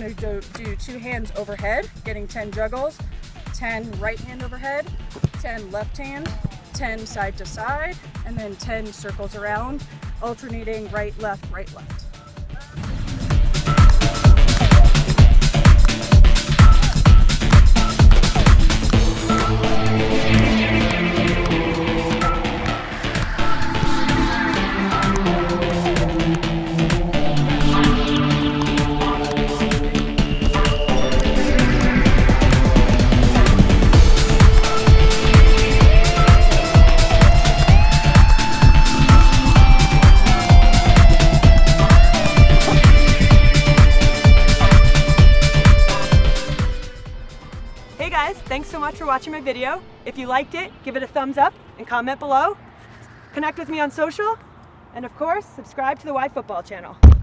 going to do 2 hands overhead, getting 10 juggles, 10 right hand overhead, 10 left hand, 10 side to side, and then 10 circles around, alternating right, left, right, left. Hey guys, thanks so much for watching my video. If you liked it, give it a thumbs up and comment below. Connect with me on social, and of course, subscribe to the YFutbol channel.